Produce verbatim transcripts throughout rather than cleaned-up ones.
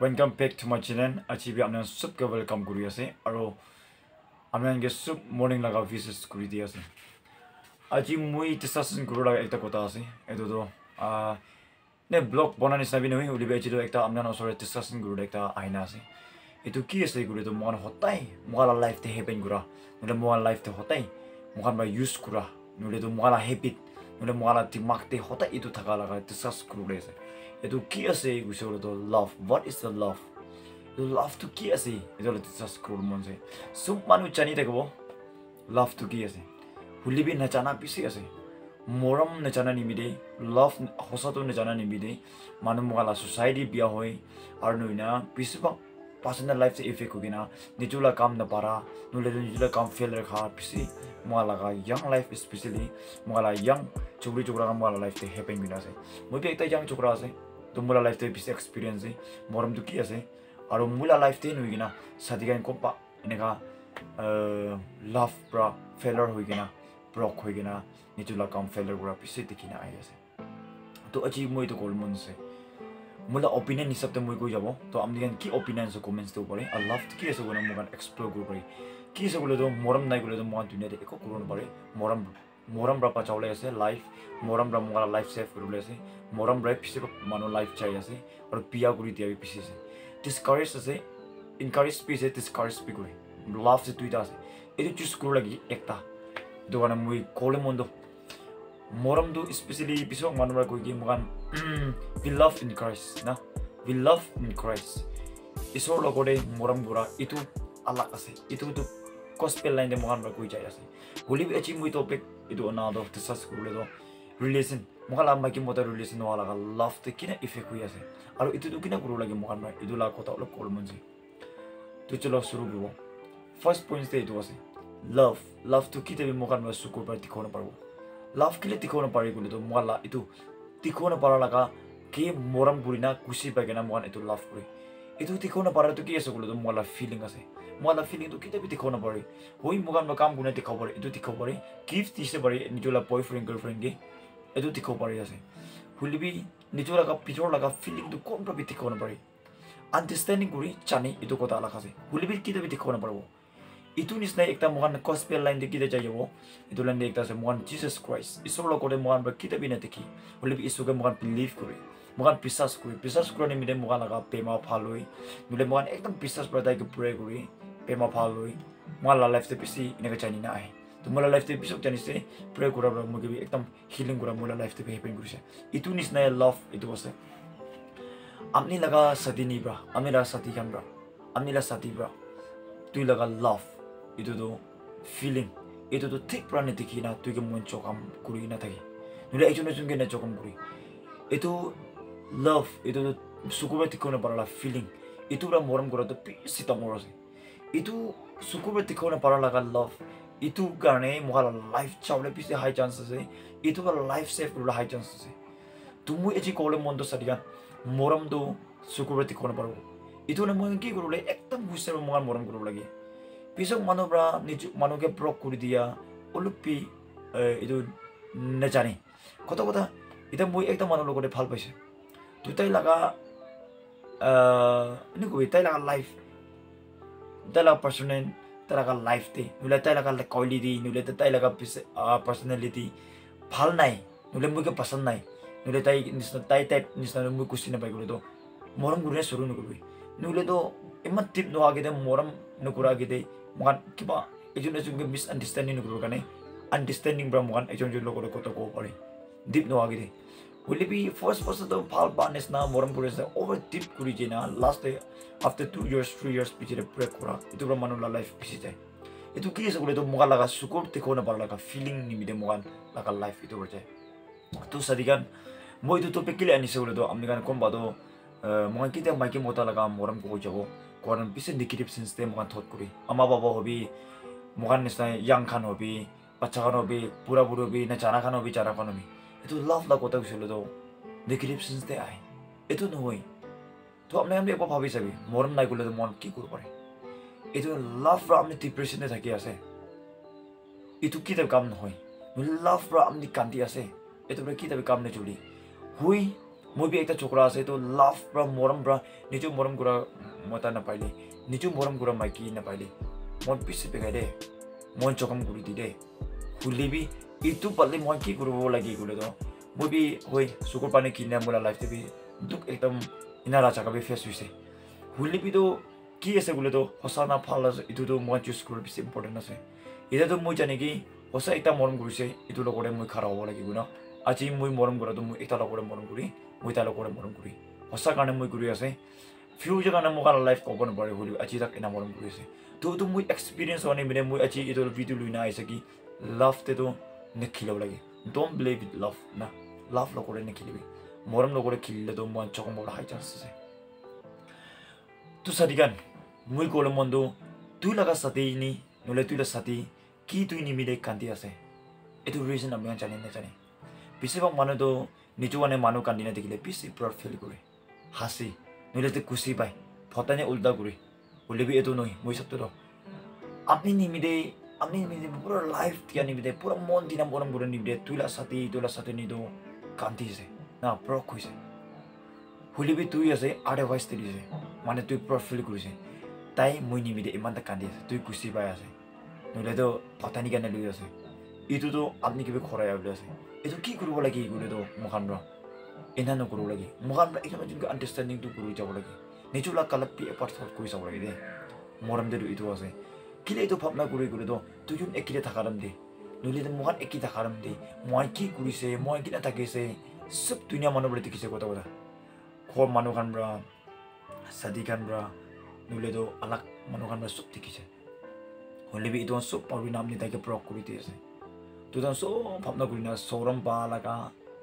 Welcome back to my channel. Achieve amna sub ke welcome kuri ase aro amna nge sub morning laga visit kuri di ase. Aji mui discussion kuru laga ekta kota ase. Eto do ah ne blog bonani sabi noi uli be chido ekta amna no sore discussion kuru ekta aina ase. Eto ki ase kuri do mon hotai moala life te happen kura. Nule moala life te hotai mokan ba use kura. Nule do moala habit nule moala dimak te hotai itu thaka laga discuss kuru le ase. Itu ki ase gusoro do love. What is the love? The love to ki ase. Itu le discuss kuru monse. Sum manu chani te ko love to ki ase. Huli bi nachana pisi ase. Moram nachana ni mide. Love hosato nachana ni mide. Manu mogala society biya hoy. Arnuina pisi ba personal life se effect kugina. Nijula kam na para. Nule nijula kam fail rakha pisi. Mogala ka young life especially. Mogala young chukri chukra ka mogala life te happen gina se. Moi bi ekta young chukra ase. To mula life te pisi experience se. Moram to ki ase. Aro mula life te nui gina. Sadiga in kompa. Ineka love pra failure hui gina. Broke hui gina. Nijula kam failure gura pisi te kina ai ase. To achieve moi to goal mon se. Mula opinion ni sabte moi ko jabo. To amdigan ki opinion se comments to pare. I love to ki ase guna mogan explore guru pare. Ki ase gule do moram nai gule do mogan dunia de eko kurun pare. Moram moram bra pa chawle ase life. Moram bra mogala life save guru le ase. Moram bra pisi mano life chai ase. Or piya guri dia pisi ase. Discourage ase. Encourage pisi discourage pi guri. Love se tuita ase. Itu choose guru lagi ekta. Do gana moi kole mondo. Moram do especially piso mano bra koi ki mogan we love in Christ na. We love in Christ. Iso logode moram gura itu alak ase. Itu tu gospel line de mogan bra koi chai ase. Huli bi achi moi topic itu another discuss guru le do relation mogala maki mota relation wala ka love te kina effect hui ase aro itu tu kina guru lagi mogan bra itu la kota lo kol monji tu chalo shuru guru first point te itu ase love love to kite bi mogan bra sukur par dikhona parbo love kile dikhona pari gule to mogala itu dikhona para laga ke moram gurina kusi bagena mogan itu love kuri itu dikhona para to ki ase gule to mogala feeling ase mogala feeling to kite bi dikhona pari hoi mogan ba kam guna dikhau pari itu dikhau pari gift dise pari nijola boyfriend girlfriend ge itu tikau pari ase huli bi nijora ka pichor laga feeling du kon pra bi tikau na pari understanding guri chani itu kota ala khase huli bi kita bi tikau na parbo itu nisna ekta mogan gospel line de kita jayo itu line de ekta se mogan Jesus Christ isor lo kode mogan ba kita bi na tiki huli bi isu ke mogan believe kuri mogan pisas kuri pisas kuri ni mide mogan laga pema phaloi mile mogan ekdam pisas pra dai ke pray kuri pema phaloi mogan la life te pisi ine ka chani na ai to mula life te episode jani se pray kura bra mugi bi ekdam healing kura mula life te happen kurse itu nis na love itu wase amni laga sati ni bra amni laga sati kan bra amni laga sati bra tu laga love itu do feeling itu do tik bra ne tikina tu ke mon chokam kuri na thagi nule ekjon ekjon ke na chokam kuri itu love itu sukuma tikona para la feeling itu bra moram kura to pisi ta morose itu sukuma tikona para laga love itu garne mogala life chawle pisi high chances hai itu ba life save kula high chances hai tumu eji kole mondo sadigan moram do sukurati kona parbo itu na mon ki gurule ektam guser mogan moram guru lagi pisok manobra niju manoge brok kuri dia ulupi itu na jani kota kota ita moi ektam manolo kore phal paise tutai laga ni ko itai laga life dala personal talaga life te nule talaga quality nule talaga personality phal nai nule muke pasand nai nule tai nisna tai type nisna mu kusina bai gulo do moram gurne suru nu gurui nule do emat tip no age de moram nu kura age de mogan kiba ejun ejun ke misunderstanding nu guru kane understanding bra mogan ejun jun logo ko to ko pare deep no age de will be first person to phal banes na moram gure se over deep kuri jena last day after two years three years pichire break kura itu bra manula life pisi jai itu ki se gule to moga laga sukur te kona par laga feeling ni mide mogan laga life itu berjai tu sadigan moi itu topic kile ani se gule to amni kan komba do mogan kita maiki mota laga moram ko jago koran pisi negative sense te mogan thot kuri ama baba hobi mogan nisna yang khan hobi bacha khan hobi pura pura hobi na chana khan hobi chara khan hobi itu love la kota uselo do negative sense te ai itu no hoi to apne amne ko bhabi sabi moram nai gule to mon ki kuru pare itu love ra amne depression ne thaki ase itu ki te kam no hoi love ra amne kanti ase itu ra ki te kam ne juli hui মই বি একটা চোকরা আছে তো লাভ bra মরম bra নিজ মরম করা মতা না পাইলে নিজ মরম করা মাইকি না পাইলে মন পিছে পেগাই দে মন চকম কৰি দি দে হুলিবি ইটো পালে মই কি কৰিব লাগি গলে তো মই বি হই সুকুর পানি কিনা মোলা লাইফ বি দুক একদম ইনা রাজা কাবি ফেস হইছে হুলিবি তো কি আছে গলে তো হসা না ফাল আছে ইটো তো মই চুজ কৰি বেছি ইম্পর্টেন্ট আছে এটা তো মই জানি কি হসা একটা মরম কৰিছে ইটো লগৰে মই খাৰা হ'ব লাগিব না আজি মই মরম কৰা তো মই এটা লগৰে মরম কৰি মই তাৰ লগৰে মরম কৰি হসা কাৰণে মই কৰি আছে ফিউচাৰ কাৰণে মোক লাইফ ক'ব নপাৰে হলি আজি তাক এনা মরম কৰিছে তো তো মই এক্সপেৰিয়েন্স হনে মিলে মই আজি ইটো ভিডিও লুইনা আইছে কি লাভ তে তো নেখিলাব লাগে ডোন্ট বিলিভ ইট লাভ না লাভ লগৰে নেখিলিবি মরম লগৰে খিলিলে তো মই চকম বড় হাই চান্স আছে তো সাদিগান মই কলম বন্ধু তুই লাগা সাথে নি নলে তুই লা সাথে কি তুই নি মিলে কান্দি আছে এটো রিজন আমি জানি না জানি বেছিভাগ মানুহ তো নিজুৱানে মানুহ কান্দি না দেখিলে বেছি প্ৰাউড ফিল কৰে হাসি নলে তো খুশি পায় ফটানে উল্টা করে বলবি এতো নয় মই সব তো আপনি নিমিদে আপনি নিমিদে পুরো লাইফ দিয়া নিমিদে পুরো মন দিনা মরম করে নিমিদে তুইলা সাথে তুইলা সাথে নিদো কান্দিছে না প্রক হইছে বলবি তুই আছে আডভাইস দিছে মানে তুই প্ৰাউড ফিল কৰিছে তাই মই নিমিদে ইমানটা কান্দি আছে তুই খুশি পাই আছে নলে তো ফটানি কানে লৈ আছে ইটো তো আপনি কিবা খৰাই আবলে আছে এটো কি কৰিব লাগি গলে তো মখান ৰ এনা নকৰো লাগি মখান একদম যোনটো আন্ডাৰষ্টেণ্ডিং তো কৰি যাব লাগে নিজুলা কালাপ পি এপাৰ্ট থট কৰি যাব লাগে দে মৰম দে ইটো আছে কিলে ইটো ভাবনা কৰি কৰি তো তুই যোন একিলে থাকাৰাম দে নলে মখান একি থাকাৰাম দে মই কি কৰিছে মই কিনা থাকিছে সব দুনিয়া মানুহ বলে দেখিছে কথা কথা খৰ মানুহ খান ব্ৰা সাদি খান ব্ৰা নলে তো আলাক মানুহ খান ব্ৰা সব দেখিছে হলে বি ইটো সব পৰিণাম নি তাকে প্ৰক কৰি দি আছে তুই তো সব ভাবনা কৰি না সৰম পা লাগা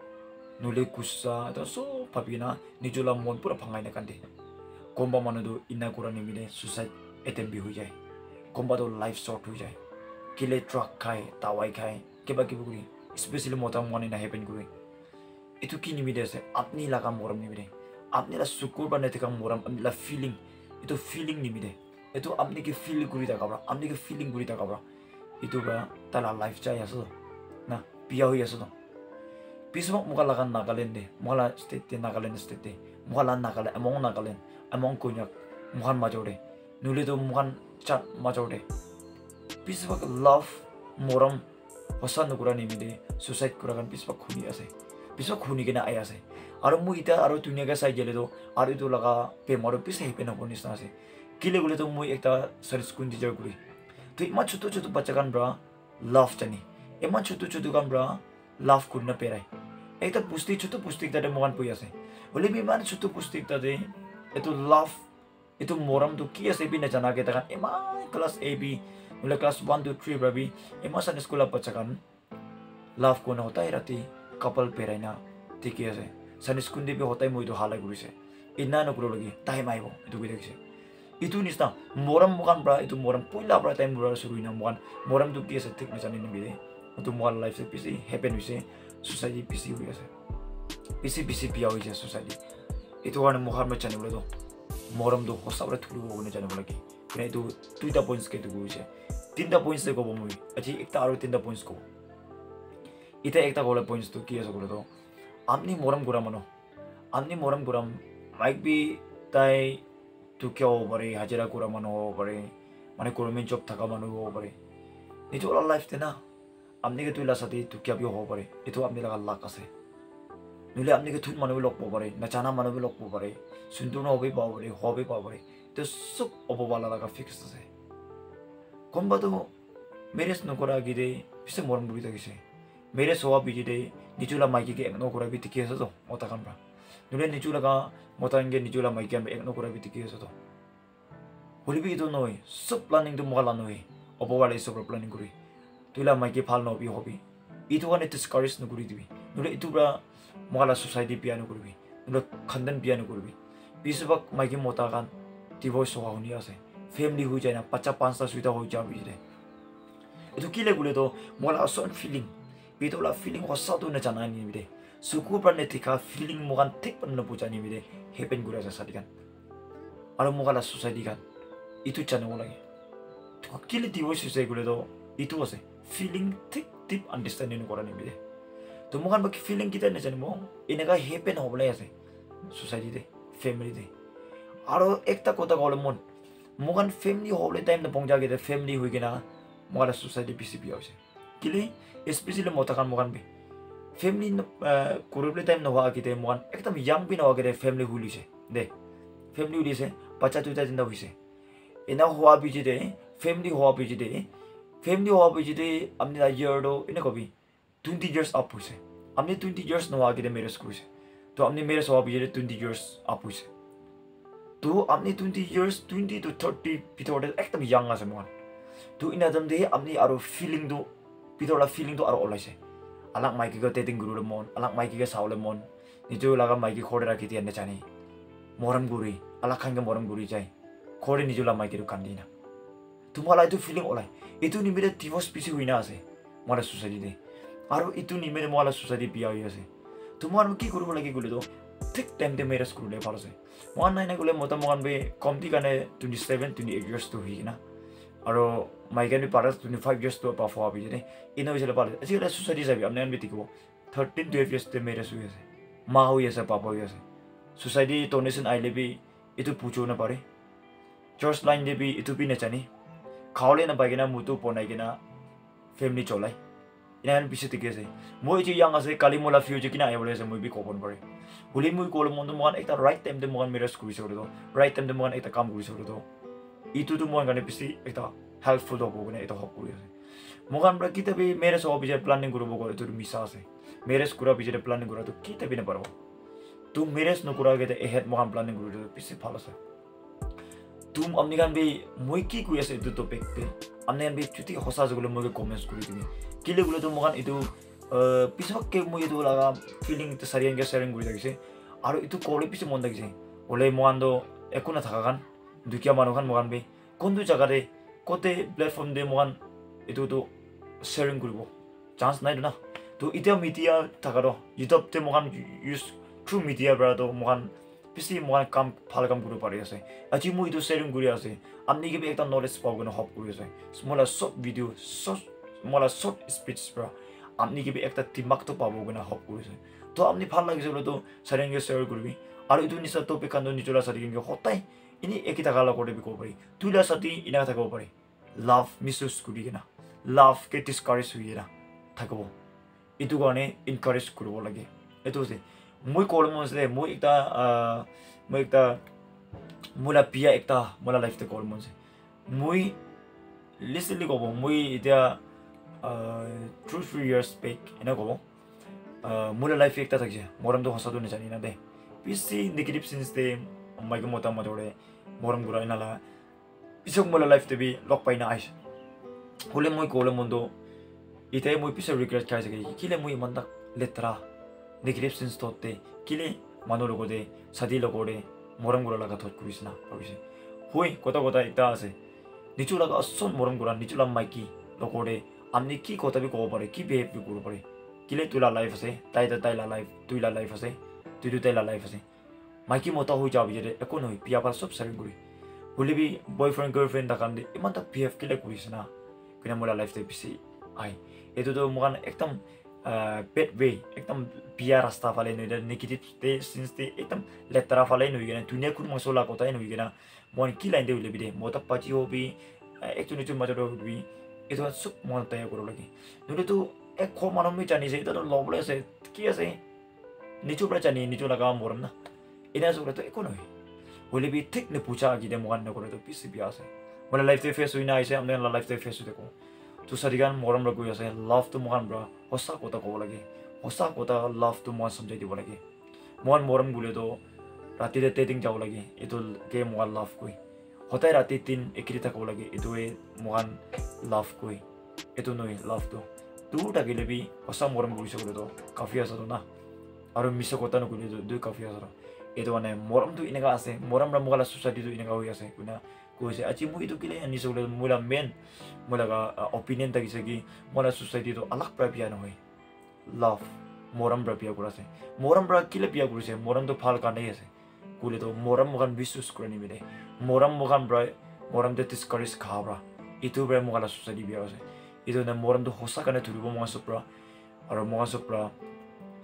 নলে কুসা তো সব ভাবি না নিজলা মন পুরা ভাঙাই না কান্দে কম্বা মানুষ তো ইনা করা নিমিলে সুসাইড এটেম্প भी हो जाए কম্বা তো লাইফ শর্ট हो जाए কিলে ট্রাক খায় তাওয়াই খায় কিবা কিবি করি স্পেশালি মতা মনে না হ্যাপেন করে এটো কি নিমিলে আছে আপনি লাগা মরম নিমিলে আপনি লা সুকুর বানে থেকে মরম আপনি লা ফিলিং এটো ফিলিং নিমিলে এটো আপনি কি ফিল করি থাকাবা আপনি কি ফিলিং করি থাকাবা এটো বা তালা লাইফ চাই আছে না বিয়া হই আছে না Pismo mukala kan Nagaland de, mukala state de Nagaland state de, mukala Nagaland, among Nagaland, among Konyak, mukan majore, nuli to mukan chat majore. Pismo love moram, hosan nukura ni mide, suicide kura kan pismo khuni ase, pismo khuni kena ayah ase. Aru mu ita aru dunia ka sai jele to, aru itu laga pe maro pismo hepe na konis na ase. Kile gule to mu ekta service kun teacher guri. To iman chutu chutu baca kan bra, love chani. Iman chutu chutu kan bra. লাভ কৰি না পেৰাই এটা পুষ্টি ছোট পুষ্টিক তাতে মগান পই আছে হলে বিমান ছোট পুষ্টিক তাতে এটো লাভ এটো মৰম তো কি আছে বি না জানা কে তাকান এমা ক্লাস এ বি হলে ক্লাস one two three বাবি এমা সান স্কুল আপ পচাকান লাভ কোন হতাই রাতি কাপল পেৰাই না ঠিকই আছে সান স্কুল দিবি হতাই মই তো হালা কৰিছে ইনা নকৰো লাগি টাইম আইব এটো কই দেখিছে ইটো নিস্তা মৰম মগান ব্ৰা এটো মৰম পইলা ব্ৰা টাইম ব্ৰা শুরু না মগান মৰম তো কি আছে ঠিক না জানি নিবি তো মোর লাইফ সে পিসি হ্যাপেন হইছে সোসাইটি পিসি হই আছে পিসি পিসি পিয়া হইছে সোসাইটি এটো কারণে মোহার মে জানি বলে তো মরম তো হসাবরে থুলু বনে জানি বলে কি কিন্তু তো দুইটা পয়েন্টস কে তো হইছে তিনটা পয়েন্টস কো বমুই আজি একটা আর তিনটা পয়েন্টস কো এটা একটা গোলা পয়েন্টস তো কি আছে বলে তো আপনি মরম করা মানো আপনি মরম করাম মাইক বি তাই তো কেও পারে হাজিরা করা মানো হবো পারে মানে গভর্নমেন্ট জব থাকা মানো হবো পারে নিজের লাইফ তে না আপনি কে তুইলা সাথে তো কিয়া বিও হবো পারে এটো আপনি লাগা লাক আছে নইলে আপনি কে থুন মানুষ লগ পাবো পারে না জানা মানুষ লগ পাবো পারে সুন্দর হবে পাবো পারে হবে পাবো পারে তো সব অপবালা লাগা ফিক্স আছে কোনবা তো মেরেজ নকরা গিরে পিছে মরম বুড়ি থাকিছে মেরেজ হওয়া বিজিদে নিজুলা মাইকি কে এক নকরা বি ঠিকই আছে তো মতা কামরা নইলে নিজুলা কা মতা ইনগে নিজুলা মাইকি আমি এক নকরা বি ঠিকই আছে তো হলিবি তো নয় সব প্ল্যানিং তো মগালা নয় অপবালা সব প্ল্যানিং করি তুইলা মাইকি ভাল নবি হবি ইটো কানে ডিসকারেজ নকৰি দিবি নলে ইটো ব্ৰা মগালা সোসাইটি পিয়ানো কৰিবি নলে খন্দন পিয়ানো কৰিবি পিছবাক মাইকি মতা কান ডিভোর্স হওয়া শুনি আছে ফ্যামিলি হৈ যায় না পাঁচটা পাঁচটা ছয়টা হৈ যাবি দে এটো কি লাগলে তো মগালা সন ফিলিং বিটোলা ফিলিং হসা তো না জানা নি দে সুকু পানে থিকা ফিলিং মগান ঠিক পানে বুজানি দে হেপেন গুৰা আছে সাদিকান আৰু মগালা সোসাইটি কান ইটো জানো লাগে তো কিলে ডিভোর্স হৈছে গলে তো ইটো আছে ফিলিং ঠিক ডিপ আন্ডারস্ট্যান্ডিং করা নিবি দে to mokan ba feeling kita ne jani mo inega happen hobole ase society de family de aro ekta kota gole mon mokan family hobole time na pongja ge de family huigena mokan society bisi bi ase kile especially motakan mokan be family kuruble time na wa kite mokan ekdam young bi na wa ge family huli se de family huli se bacha tuita jinda huise ina huwa bi de family huwa bi de family huwa bi de amni la year do ina ko bi twenty years up huise amni twenty years na wa ge de mere school se to amni mere huwa bi de twenty years up huise to amni twenty years twenty to thirty bitor de ekdam young ase mokan to ina dam de amni aro feeling do bitor la feeling do aro olaise alak mai ki go dating guru mon alak mai ki ga saule mon nijo laga mai ki khode rakhi ti ane chani moram guri alak khang ga moram guri jai khode nijo la mai ki ru kandina tumala itu feeling olai itu ni mere divorce pisi huina ase mala society de aro itu ni mere mala society pia hoye ase tumar ki guru lagi gule do thik time de mere school le phalo se one nine gule mota mogan be komti kane twenty-seven twenty-eight years to hi na aro mai gani paras twenty-five years to pa fo abi ne ino jele pal asi la society sabi amne an bitiko thirteen twelve years te mere su ase ma hoye ase papa hoye ase society donation ai le bi itu pucho na pare church line de bi itu bi ne chani khawle na bagena mutu ponai gena family cholai inan bisi tike se moi ji yang ase kali mola future kina ai bole se moi bi ko pon pare huli moi ko mon mon ekta right time de mon mere school se do right time de mon ekta kam guri se do itu tu mon gane bisi ekta helpful do bogene eta hok kuri ase mogan bra kita be mere so obje planning guru bogo itu misa ase mere skura bije de planning guru to kita be na paro tu mere no kura ge de ahead mogan planning guru to bisi phalo se tum amni gan be moi ki ku ase itu topic te amne be chuti hosa jogule moge comments kuri dini kile gule to mogan itu pisok ke moi itu laga feeling te sarian ge sharing guri dagise aro itu kole pisi mon dagise ole mogan do ekuna thakagan dukia manogan mogan be kondu jaga de kote platform de mogan itu to sharing guribo chance nai na to ite media thakaro youtube te mogan use through media bra to mogan pisi mogan kam phal kam guru pare ase achi moi to sharing guri ase amni ge ekta knowledge paw gona hop guri ase small short video short small short speech bra amni ge ekta timak to paw gona hop guri ase to amni phal lagi jolo to sharing ge share gurbi aru itu nisa topic kan do nijola sari ge hotai ini ekita kala kode bi ko pari tuila sati ina ta ko pari love misuse kuri gena love ke discourage huira thakabo itu gane encourage kurubo lage eto se moi kolmo se moi ekta moi ekta mula pia ekta mula life te kolmo se moi listen ko bo moi ita two three years back ina ko mula life ekta thakje moram do hosa do ne jani na de pisi negative sense te mai ko mota modore moram gura ina la pisok mula life te bi lok pai na ais hole moi ko le mondo ite moi pisa regret kai se kile moi manda letra negative sense totte kile manolo ko de sadi lo ko de moram gura la ka thot kurisna pabise hoi kota kota ita ase nichula ga son moram gura nichula mai ki lo ko de amni ki kota bi ko pare ki behave bi ko pare kile tula life ase tai ta tai la life tuila life ase tu tu tai la life ase mai ki mota hoi jabi je ekon hoi pia pa sob sharing guri hole bi boyfriend girlfriend da kan de iman ta behave kile kurisna kina mola life te bisi ai eto to mogan ekdam bad way ekdam pia rasta phale no ida negative te since te ekdam letra phale no igena dunia kun masola ko tai no igena mon ki line de ule bi de mota pachi ho bi actually to matter of bi eto sup mon ta ko lagi no to ek ko manam mi chani se to loble se ki ase nichu pra chani nichu laga moram na ina so to ekono hole bi thik ne pucha gi de mogan no ko to pisi bi ase mola life te face huina ase amne la life te face de ko tu sarigan moram ra gui ase love to mogan bra hosa ko ta ko lagi hosa ko ta love to mon samjai di lagi mon moram gule do rati de dating jaw lagi itu ke mogan love koi hotai rati tin ekri ta ko lagi itu e mogan love koi itu noi love to tu ta gile bi hosa moram gui se do kafi asa do na aru miso ko ta no gule do du kafi asa itu ane moram tu inaga ase moram ra mogala society tu inaga hoi ase kuna ko se achi mu itu kile ani so mula men mula ga opinion ta gise ki mola society to alak pra pia no hoi love moram pra pia kura se moram pra kile pia kura se moram to phal ka nei ase kule to moram mogan visus kurani mide moram mogan bra moram de discourage kha bra itu bra mogala society bia ase itu na moram to hosa kana turibo mogan sopra aro mogan sopra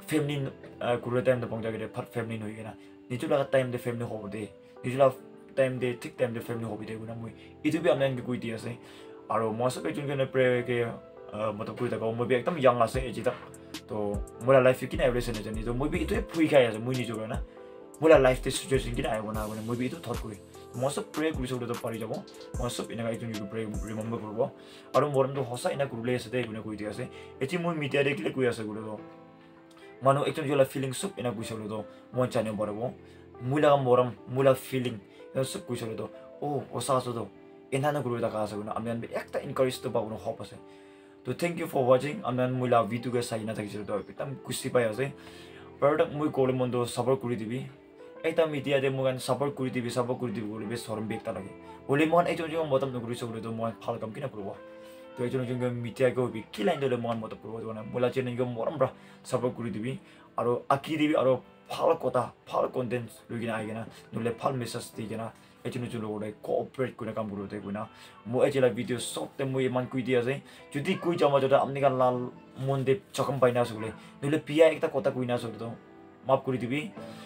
family kuru time the pongja gede phat family no igena nichu la time the family hobo de nichu la time de thick time the family hobi de guna mui itu bi amnan ge kuiti ase aro mo sa pe chun ge pre ge matab kui ta ko mo bi ekdam young ase eji ta to mola life ki na relation ne ni to mo bi itu phui khai ase mui ni jo na mola life the situation ki na ai bona bona mo bi itu thought kui mo sa pre kuri so to pari jabo mo sa ina ga chun yu pre remember kurbo aro moram to hosa ina kurule ase de guna kuiti ase eji mo media de kile kui ase gulo manu ekjon jola feeling sup ina kuisolo do mon chane borabo mula moram mula feeling ina sup kuisolo do oh osa so do ina na guru da ka sa guna amyan be ekta encourage to ba guna hope ase to thank you for watching amyan mula video ga sai na thakisolo do tam kusi pai ase product mui kole mondo support kuri dibi ekta media de mugan support kuri dibi support kuri dibi gole be sorum be ekta lage ole mon ekjon jo motam no kuri so do mon phal kam kina purbo to ekjon jo media go bi kilain do le mon motam purbo do na mula chen ngo moram bra support kuri dibi aro aki dibi aro phal kota phal content lugina aigena nule phal message digena ekjon jo lo cooperate kuna kam guru de kuna mo ejela video sok te mo man kui dia ase jodi kui jama jota amni kan lal mon de chakam paina sule nule pia ekta kota kuina so do map kuri dibi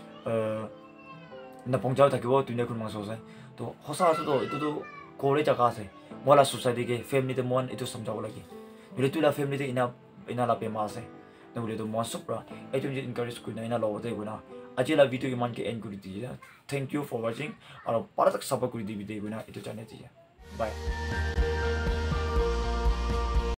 na pongjaw thakibo tuine kun mangso se to hosa so do itu do kore jaga ase mola society ke family de mon itu samjaw lagi nule tu la family de ina ina la pe ma ase nule do mo supra ekjon je encourage kuina ina lo de kuna ajela video ke man ke end kuri diya thank you for watching aro para tak support kuri dibi de kuna itu channel ji bye